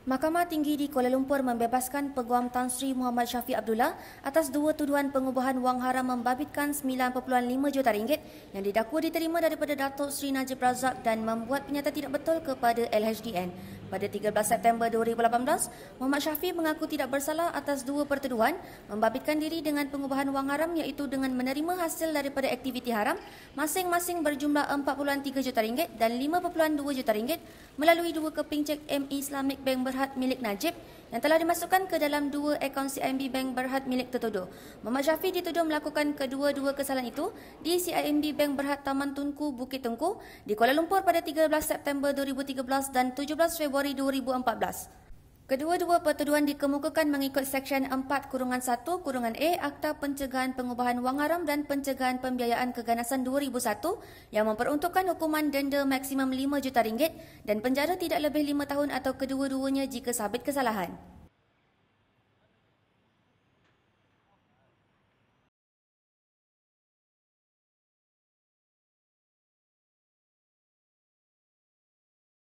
Mahkamah Tinggi di Kuala Lumpur membebaskan peguam Tan Sri Muhammad Shafee Abdullah atas dua tuduhan pengubahan wang haram membabitkan 9.5 juta ringgit yang didakwa diterima daripada Datuk Seri Najib Razak dan membuat penyata tidak betul kepada LHDN. Pada 13 September 2018, Muhammad Shafee mengaku tidak bersalah atas dua pertuduhan membabitkan diri dengan pengubahan wang haram iaitu dengan menerima hasil daripada aktiviti haram masing-masing berjumlah 4.3 juta ringgit dan 5.2 juta ringgit melalui dua keping cek AmIslamic Bank Berhad milik Najib yang telah dimasukkan ke dalam dua akaun CIMB Bank Berhad milik tertuduh. Muhammad Shafee dituduh melakukan kedua-dua kesalahan itu di CIMB Bank Berhad Taman Tunku, Bukit Tunku di Kuala Lumpur pada 13 September 2013 dan 17 Februari 2014. Kedua-dua pertuduhan dikemukakan mengikut Seksyen 4-1-A Akta Pencegahan Pembiayaan Wang Haram dan Pencegahan Pembiayaan Keganasan 2001 yang memperuntukkan hukuman denda maksimum 5 juta ringgit dan penjara tidak lebih 5 tahun atau kedua-duanya jika sabit kesalahan.